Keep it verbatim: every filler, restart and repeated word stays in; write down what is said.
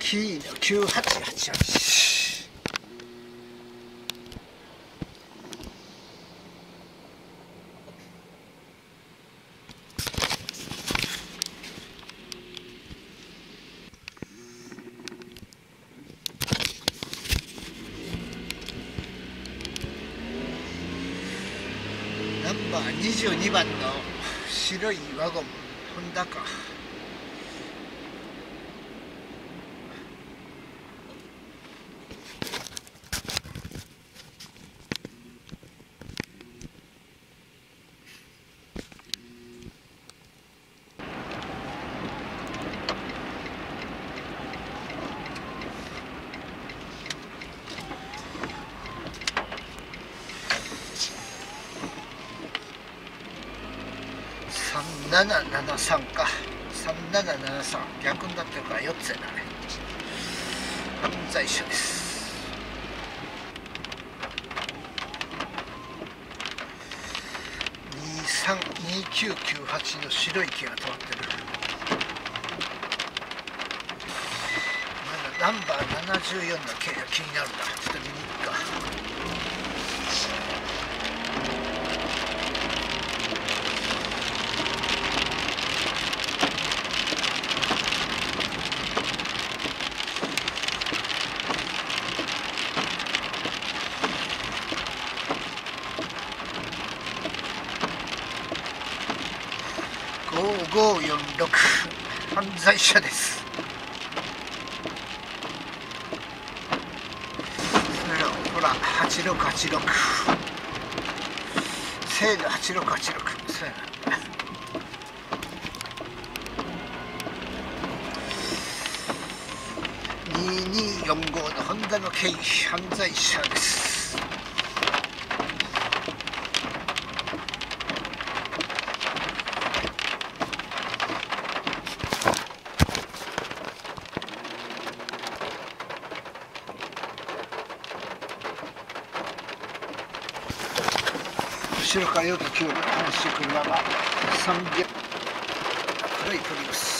キーのきゅうはちはちはち。ナンバーにじゅうにばんの白いワゴン、ホンダか。さんななななさんか。さんななななさん逆になってるからよっつやな。ね、犯罪者です。にさんにきゅうきゅうはちの白い木が止まってる。まだナンバーななじゅうよんの系が気になるな。ちょっと見に行くか。ごごよんろく犯罪者です。ほらはちろくはちろくセールはちろくはちろく、そうやな。にによんごのホンダの軽犯罪者です。後ろからよく急に走ってくる車がさんびゃく黒いプリウス。